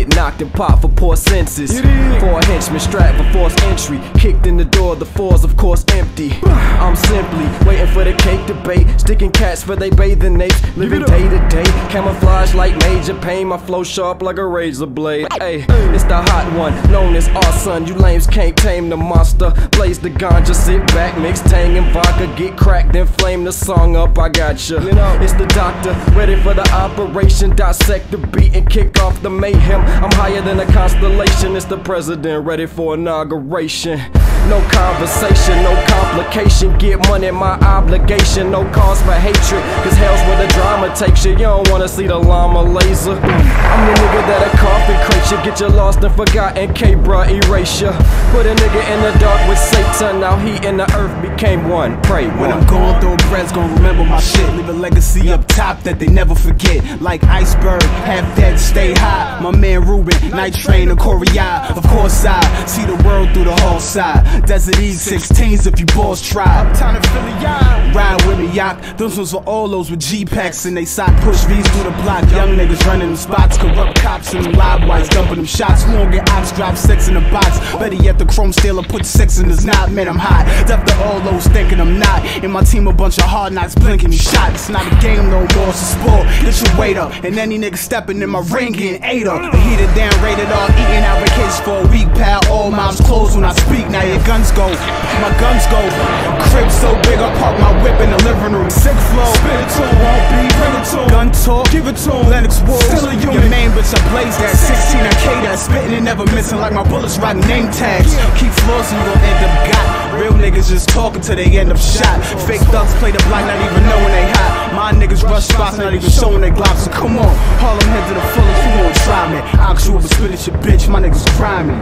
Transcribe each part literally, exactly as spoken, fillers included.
get knocked and popped for poor senses. Four henchmen strapped for forced entry, kicked in the door, the floor's of course empty. I'm simply waiting for the cake to bake, sticking cats for they bathing apes, living day to day, camouflage like major pain, my flow sharp like a razor blade. Hey, it's the hot one, known as our son. You lames can't tame the monster. Blaze the ganja, sit back, mix tang and vodka, get cracked, then flame the song up. I gotcha. You know, it's the doctor, ready for the operation, dissect the beat and kick off the mayhem. I'm higher than a constellation. It's the president, ready for inauguration. No conversation, no complication. Get money, my obligation. No cause for hatred, cause hell's where the drama takes you. You don't wanna see the llama laser. I'm the nigga that a coffin crate you. Get you lost and forgotten, K-bruh, erase ya. Put a nigga in the dark with Satan. Now he and the earth became one. Pray one. When I'm going through bread's gonna remember my shit. Leave a legacy up top that they never forget. Like iceberg, half dead, stay high. My man Ruben, Night Train and Korea. Of course I see the world through the whole side. Desert E sixteens if you boys try. Uptown and Philly, yeah. Ride with me, yak. Those ones for all those with G-packs and they sock push V's through the block. Young niggas running them spots, corrupt cops and them live whites dumping them shots. Who won't get ops, drop six in the box. Better yet, the chrome stealer put six in his knot. Man, I'm hot. Deaf to all those thinking I'm not. In my team, a bunch of hard knocks blinking me shot. It's not a game no more, it's a sport. Get your weight up, and any nigga stepping in my ring getting ate up. The heated down, rated R, eating out vacations for a week, pal. All mouths closed when I speak. Now your guns go, my guns go. Crib so big, I park my whip in the living room. Sick flow, spit it to him, won't be, bring it to him. Gun talk, give it to him. Lennox Wolf, still a unit. Your main bitch, I blaze that. sixteen, I K that. Spitting and never missing like my bullets rock name tags. Keep flossing, you gon' end up got. Real niggas just talking till they end up shot. Fake thugs play the block, not even knowing they hot. My niggas rush spots, not even showing they glocks. So come on, Harlem head to the fullest, who won't try me? I'll shoot up and spit at your bitch, my niggas grimy.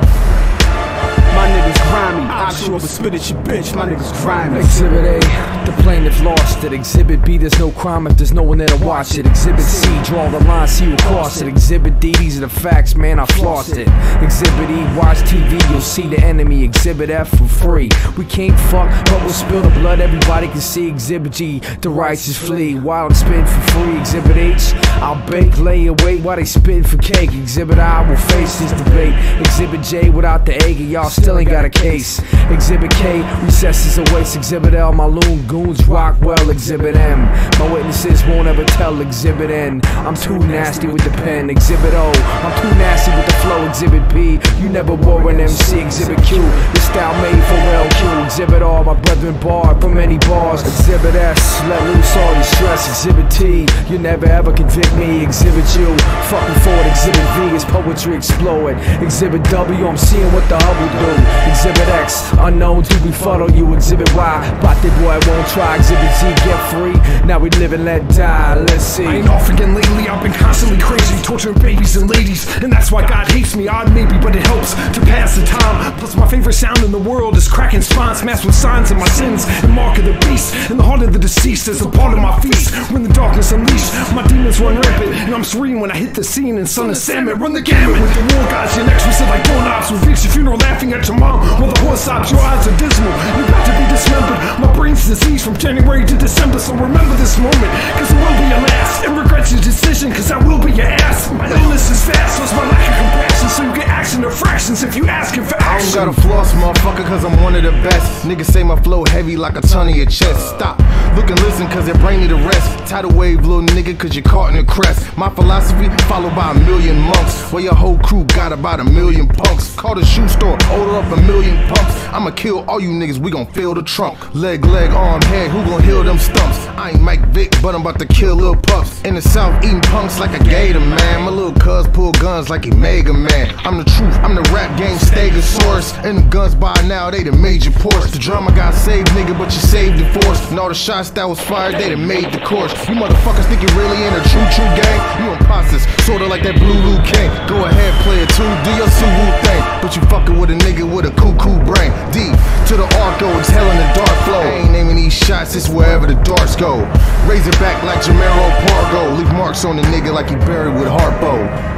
My niggas grimy. I'll shoot up and spit at your bitch, my niggas grimy. Exhibit A, the plaintiff lost it. Exhibit B, there's no crime if there's no one there to watch it. Exhibit C, draw the line, see who crossed it. Exhibit D, these are the facts, man, I flossed it. Exhibit E, watch T V, you'll see the enemy. Exhibit F, for free. We can't fuck, but we'll spill the blood, everybody can see. Exhibit G, the righteous flee, while I'm spitting for free. Exhibit H, I'll bake, lay and wait while they spitting for cake. Exhibit I will face this debate. Exhibit J, without the egg, y'all still ain't got a case. Exhibit K, recesses a waste. Exhibit L, my loon goons rock well. Exhibit M, my witnesses won't ever tell. Exhibit N, I'm too nasty with the pen. Exhibit O, I'm too nasty with the flow. Exhibit P, you never wore an M C. Exhibit Q, the style made for L Q. Exhibit R, my brethren barred from many bars. Exhibit S, let loose all your stress. Exhibit T, you never ever convict me. Exhibit U, fucking forward. Exhibit V is poetry explode. Exhibit W, I'm seeing what the hub will do. Exhibit X, unknown to befuddle you. Exhibit Y, bot that boy won't try. Exhibit Z, get free, now we live and let die. Let's see. I ain't off again lately, I've been constantly crazy, torturing babies and ladies, and that's why God hates me. Odd maybe, but it helps to pass the time. Plus my favorite sound in the world is cracking spines, masked with signs of my sins and mark of the beast. In the heart of the deceased is a part of my feast. When the darkness unleashed, my demons run rampant, and I'm serene when I hit the scene and son of salmon run the gamut. With the war gods, your next sit like doorknobs. Will reach your funeral laughing at your mom while the horse stops. Your eyes are dismal, you're about to be dismembered. My brain's diseased from January to December, so remember this moment, cause it will be your last. And regret your decision, cause I will be your ass. My illness is fast, so it's my lack of compassion, so you get action to fractions if you asking for action. I don't gotta floss, motherfucker, cause I'm one of the best. Niggas say my flow heavy like a ton of your chest. Stop, look and listen, cause it bring me the rest. Tidal wave, little nigga, cause you're caught in the crest. My philosophy, followed by a million monks. Well, your whole crew got about a million punks. Call the shoe store, order up a million pumps. I'ma kill all you niggas, we gon' fill the trunk. Leg, leg, arm, head, who gon' heal them stumps? I ain't Mike Vick, but I'm about to kill little pups. In the south, eating punks like a gator, man. My little cuz pull guns like he Mega Man. I'm the truth, I'm the rap game Stegosaurus. And the guns by now, they the major ports. The drama got saved, nigga, but you saved the force. And all the shots that was fired, they done made the course. You motherfuckers think you're really in a true-true gang? You imposters, sorta like that Blue Blue King. Go ahead, play it too, do your Suwu thing. But you fucking with a nigga with a cuckoo brain. D to the Arco, exhaling the dark flow. I ain't naming these shots, it's wherever the darts go. Raise it back like Jamero Pargo. Leave marks on the nigga like he buried with Harpo.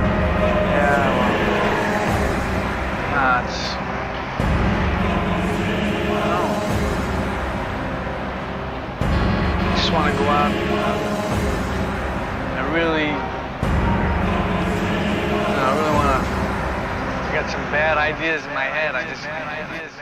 Yeah, well, nah, it's, I don't know. I just want to go out and I really, I really want to got some bad ideas in my head. I just.